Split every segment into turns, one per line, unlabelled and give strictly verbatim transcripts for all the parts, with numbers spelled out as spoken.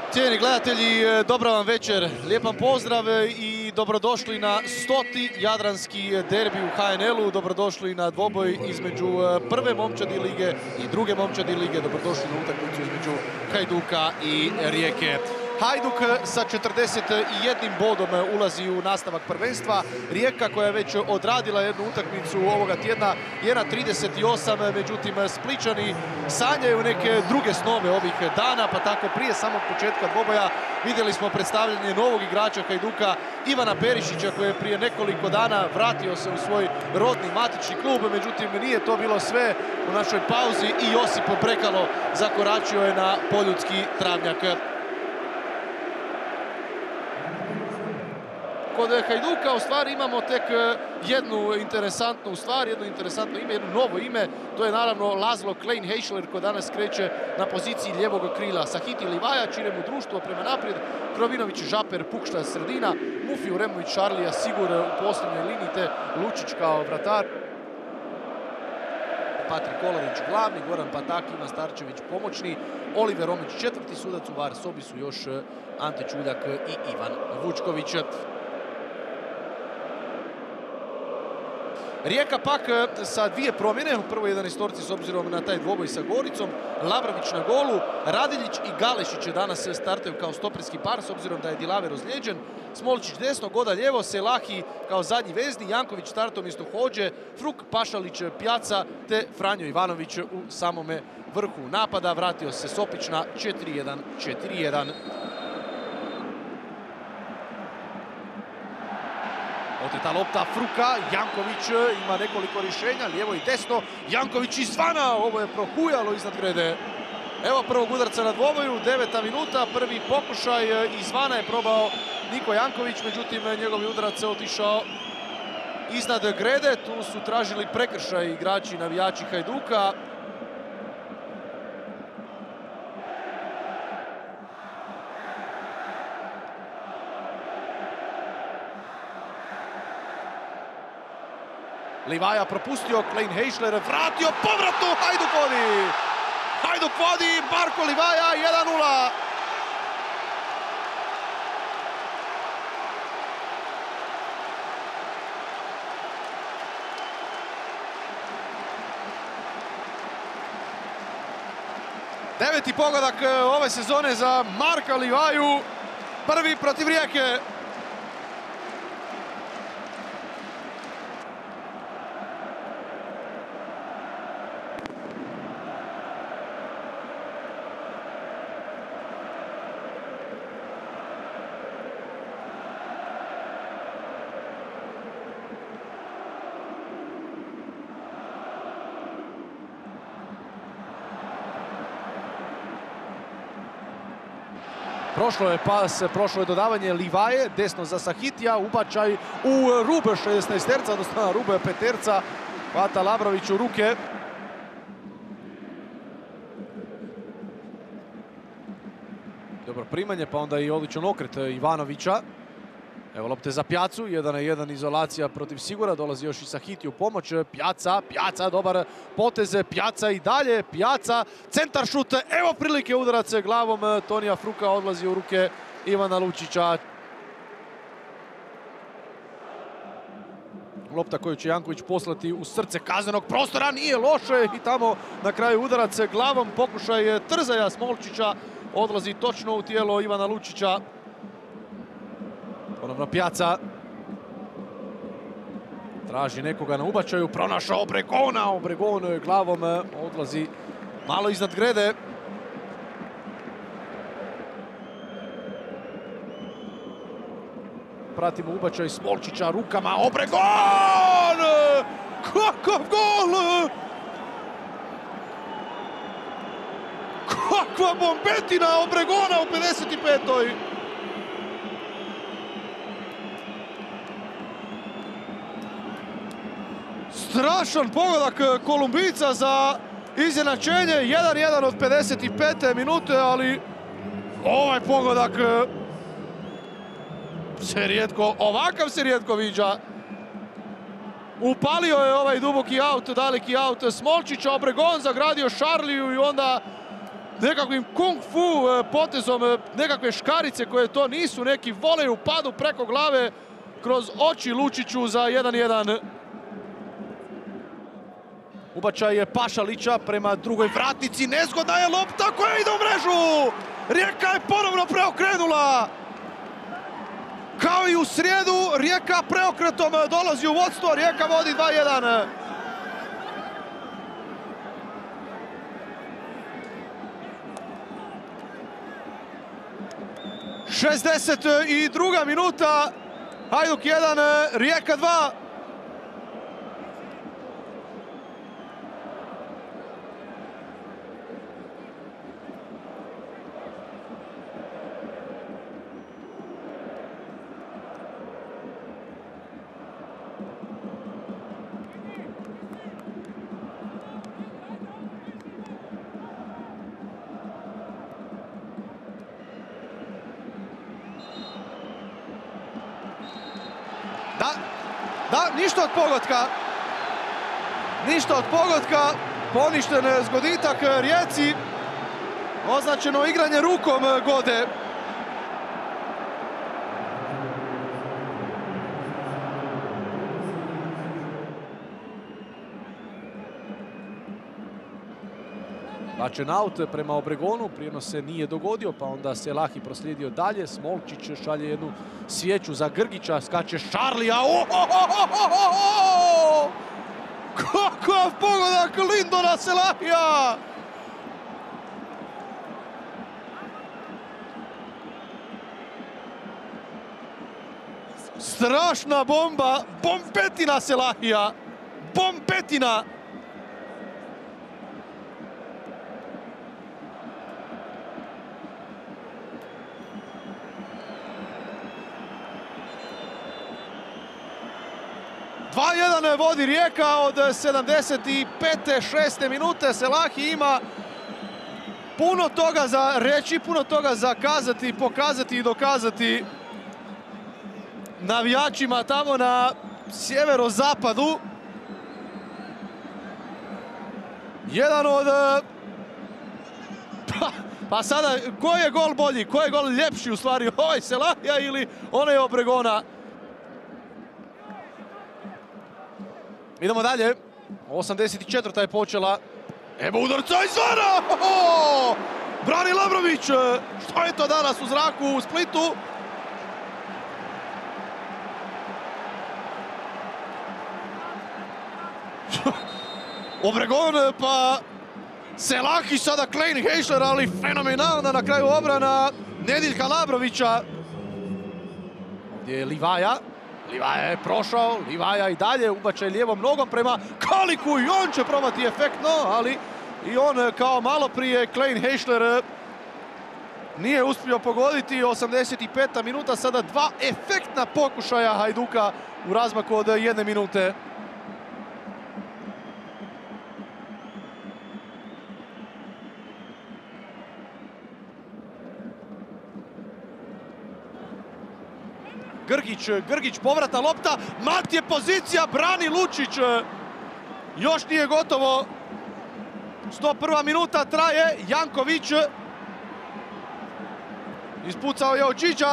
Cijeni gledatelji, dobra vam večer, lijepan pozdrav i dobrodošli na stoti jadranski derbi u H N L-u. Dobrodošli na dvoboj između prve momčadi lige i druge momčadi lige. Dobrodošli na utakmicu između Hajduka i Rijeke. Hajduk sa četrdeset jednim bodom ulazi u nastavak prvenstva. Rijeka, koja je već odradila jednu utakmicu ovoga tjedna, je na trideset osam, međutim Spličani sanjaju neke druge snove ovih dana, pa tako prije samog početka dvoboja vidjeli smo predstavljanje novog igrača Hajduka, Ivana Perišića, koji je prije nekoliko dana vratio se u svoj rodni matični klub, međutim nije to bilo sve. U našoj pauzi i Josip Brekalo zakoračio je na poljudski travnjak. Kod Hajduka u stvari imamo tek jednu interesantnu stvar, jedno interesantno ime, jedno novo ime. To je naravno Laszlo Klein-Heischler, koji danas kreće na poziciji lijevog krila. Sahiti Livaja čine mu društvo prema naprijed. Krovinović, Žaper, Pukšta sredina. Mufi, Uremović, Šarlija, Sigur u posljednjoj liniji, te Lučić kao vratar. Patrik Kolarić glavni, Goran Patak, Ivan Starčević pomoćni, Oliver Romić četvrti sudac, u VAR sobi su još Ante Čuljak i Ivan Vučković. Rijeka pak sa dvije promjene, u prvoj jedanaestorci s obzirom na taj dvoboj sa Goricom. Lavrović na golu, Radiljić i Galešić danas startaju kao stoperski par s obzirom da je Dilaver ozlijeđen. Smolčić desno, Goda lijevo, Selahi kao zadnji vezni, Janković startom mjesto Hođe, Fruk, Pašalić, Pjaca te Franjo Ivanović u samome vrhu napada. Vratio se Sopić na četiri jedan četiri jedan. Oteta lopta Fruka, Janković ima nekoliko rješenja, lijevo i desno, Janković izvana, ovo je prohujalo iznad grede. Evo prvog udarca na dvoboju, deveta minuta, prvi pokušaj, izvana je probao Niko Janković, međutim njegov udarac je otišao iznad grede. Tu su tražili prekršaj igrači, navijači Hajduka. Livaja propustio, Klein-Heischler vratio, povratno, Hajduk vodi! Hajduk vodi, Marko Livaja, jedan nula! Deveti pogodak ove sezone za Marka Livaju, prvi protiv Rijeke. Prošlo je pas, prošlo je dodavanje Livaje, desno za Sahitija, ubačaj u rub šesnaesterca, odnosno na rub peterca, hvata Lavrović u ruke. Dobro primanje, pa onda i odličan okret Ivanovića. Evo lopte za Pjacu, jedan na jedan izolacija protiv Sigura, dolazi još i Sahiti u pomoć. Pjaca, Pjaca, dobar potez, Pjaca i dalje, Pjaca, centar šut, evo prilike, udarac glavom Tonija Fruka, odlazi u ruke Ivana Lučića. Lopta koju će Janković poslati u srce kaznenog prostora, nije loše i tamo na kraju udarac glavom, pokušaj Trzaja Smolčića, odlazi točno u tijelo Ivana Lučića. Ponovno Pjaca. Traži nekoga na ubačaju, pronašao Obregona, Obregon glavom odlazi malo iznad grede. Pratimo ubačaj Smolčića rukama, Obregon! Kakav gol! Kakva bombetina Obregona u pedeset petoj! Strašan pogodak Kolumbijca za izjednačenje, jedan jedan od pedeset pete minute, ali ovaj pogodak se rijetko, ovakav se rijetko viđa. Upalio je ovaj duboki aut, daleki aut Smolčića, Obregon zagradio Šarliju i onda nekakvim kung fu potezom, nekakve škarice koje to nisu, neki volej u padu preko glave kroz oči Lučiću za jedan jedan. Ubačaj je Pašalića prema drugoj vratnici, nezgodna je lopta koja ide u mrežu! Rijeka je ponovno preokrenula! Kao i u srijedu, Rijeka preokretom dolazi u vodstvo, Rijeka vodi dva jedan. šezdeset druga minuta, Hajduk jedan, Rijeka dva. Da, da, ništa od pogotka. Ništa od pogotka. Poništen zgoditak Rijeci. Označeno igranje rukom Gode. Bačen aut prema Obregonu, prijenos se nije dogodio, pa onda Selahi proslijedio dalje. Smolčić šalje jednu svijeću za Grgića, skače Šarlija. Kakav pogodak Lindona Selahija! Strašna bomba, bombetina Selahija, bombetina! dva jedan vodi Rijeka od sedamdeset pete šeste minute. Selahi ima puno toga za reći, puno toga za kazati, pokazati i dokazati navijačima tamo na sjeverozapadu. Jedan od... Pa, pa sada, koji je gol bolji? Koji je gol ljepši u stvari? Ovaj Selahija ili onaj Obregona? Idemo dalje. osamdeset četvrta je počela. Evo udarca izvana! Brani Labrović. Što je to danas u zraku u Splitu? Obregon pa Selahi, sada Klein Heišler, ali fenomenalna na kraju obrana Nediljka Labrovića. Ovdje je Livaja. Livaja je prošao, Livaja i dalje, ubačaj lijevom nogom prema Kaliku i on će probati efektno, ali i on kao malo prije Klein Heišler nije uspio pogoditi. osamdeset peta minuta, sada dva efektna pokušaja Hajduka u razmaku od jedne minute. Grgić, Grgić, povratna lopta, mat je pozicija, brani Lučić. Još nije gotovo. sto prva minuta traje, Janković. Ispucao je Očića.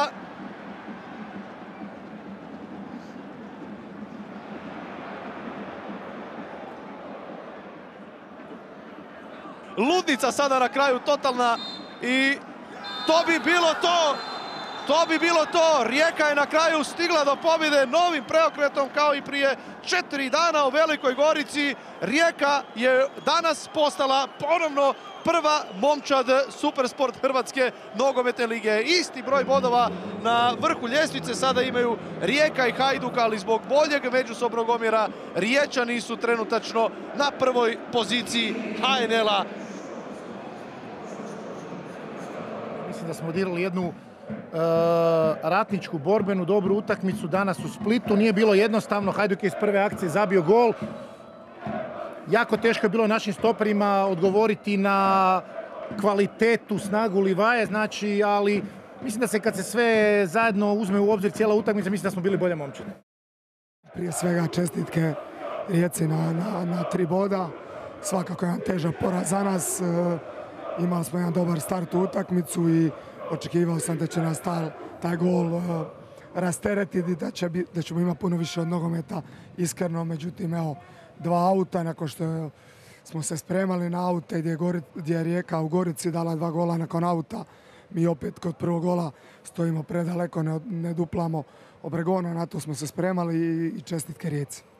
Ludnica sada na kraju totalna i to bi bilo to. To bi bilo to. Rijeka je na kraju stigla do pobjede novim preokretom kao i prije četiri dana u Velikoj Gorici. Rijeka je danas postala ponovno prva momčad Supersport Hrvatske nogometne lige. Isti broj bodova na vrhu ljestvice sada imaju Rijeka i Hajduk, ali zbog boljeg međusobnog omjera Riječani su trenutačno na prvoj poziciji H N L-a.
Mislim da smo odigrali jednu Uh, ratničku borbenu dobru utakmicu danas u Splitu. Nije bilo jednostavno, Hajduk je iz prve akcije zabio gol. Jako teško je bilo našim stoperima odgovoriti na kvalitetu, snagu Livaje, znači, ali mislim da se kad se sve zajedno uzme u obzir cijela utakmica, mislim da smo bili bolje momčadi.
Prije svega čestitke Rijeci na, na, na tri boda. Svakako je jedan težak poraz za nas. imali smo jedan dobar start u utakmicu i očekivao sam da će nas taj, taj gol uh, rasteretiti, da, će bi, da ćemo imati puno više od nogometa, iskreno. Međutim, evo, dva auta nakon što je, smo se spremali na aute gdje je, Gori, gdje je Rijeka u Gorici dala dva gola nakon auta. Mi opet kod prvog gola stojimo predaleko, ne, ne duplamo Obregona, na to smo se spremali i, i čestitke Rijeci.